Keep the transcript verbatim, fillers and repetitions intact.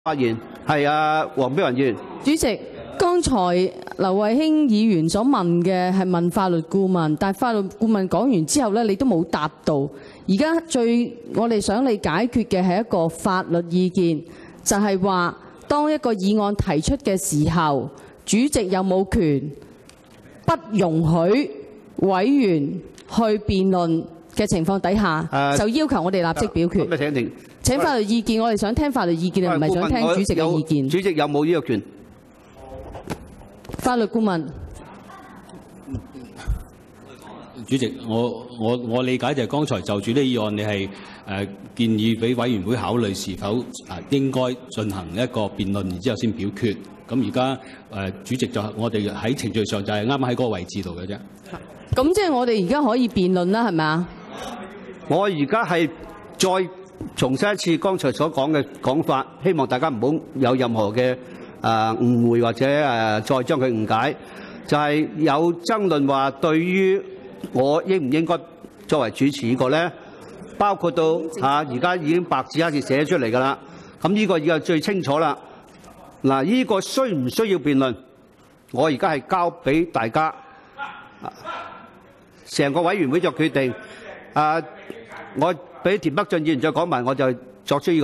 發言係阿黃碧雲議員。 主席，剛才劉慧卿議員所問嘅係問法律顧問，但係法律顧問講完之後咧，你都冇答到。而家最我哋想你解決嘅係一個法律意見，就係話當一個議案提出嘅時候，主席有冇權不容許委員去辯論嘅情況底下，呃、就要求我哋立即表決。 咁、呃、請停。 請法律意見，我哋想聽法律意見，唔係想聽主席嘅意見。 主席有冇呢個權？ 法律顧問， 主席，我我我理解就係剛才就住呢議案，你係誒、呃、建議俾委員會考慮是否啊應該進行一個辯論，然之後先表決。咁而家誒主席就我哋喺程序上就係啱啱喺嗰個位置度嘅啫。 咁即係我哋而家可以辯論啦，係咪啊？ 我而家係再重申一次剛才所講嘅講法，希望大家唔好有任何嘅誒誤會或者誒再將佢誤解。就係有爭論話對於我應唔應該作為主持呢個咧，包括到嚇而家已經白紙黑字寫出嚟㗎啦。咁呢個已經最清楚啦。嗱，呢個需唔需要辯論？我而家係交俾大家，成個委員會作決定。啊，我俾田北俊議員再講埋，我就作出呢個。